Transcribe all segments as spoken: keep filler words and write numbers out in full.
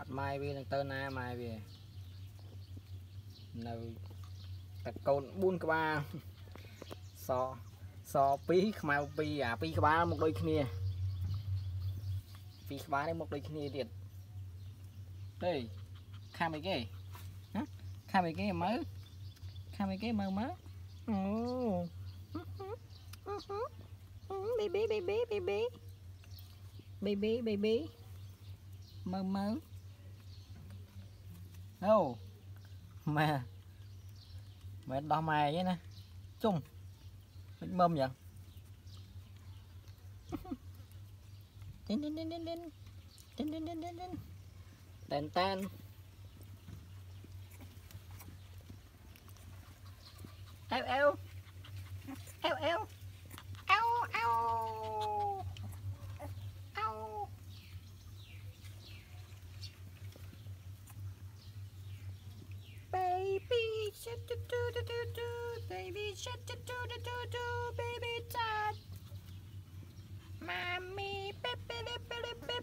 mai về tơ na mai về nào ta côn buôn ba so so pí mau pí à pí ba một đôi kia pí ba đấy một đôi kia điện đây khai mấy cái hả khai mấy cái mới khai mấy cái mới mới oh baby baby baby baby baby mơ mơ đâu mà mẹ đo mày vậy nè chung mình mâm vậy đen đen đen đen đen đen đen đen đen đen đèn tan eo eo eo eo eo eo eo baby shut do do do do do baby shut do do do do do baby dad mommy pip pip pip pip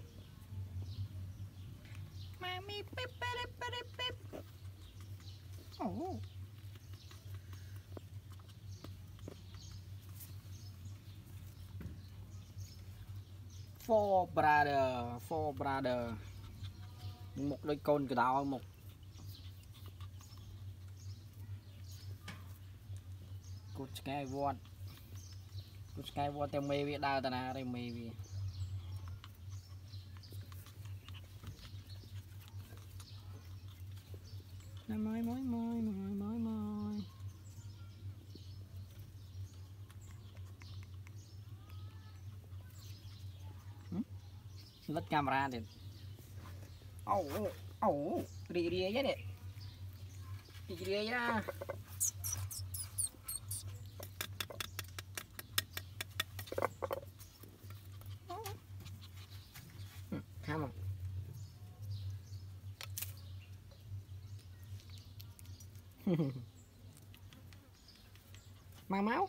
mommy pip pip pip pip oh four brother four brother một đôi con cái đào một cột sky vọt cột sky vọt theo mê bị đào ta na đây mê bị môi môi môi môi môi môi lật camera đi oh oh đi đi vậy nè đi đi ra tham không mang máu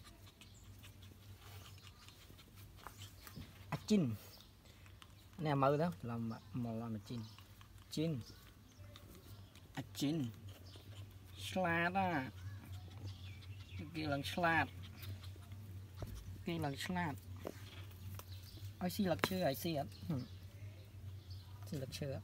à chín nè mơ đó làm mà làm chín chín à chín slide á kia lần slide kia lần slide ai xí lật chưa ai xí á xí lật chưa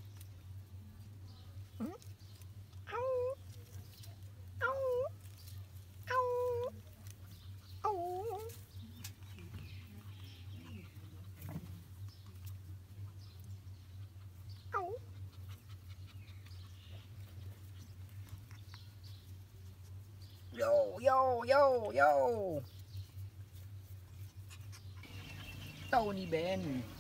yo yo yo yo Tony Ben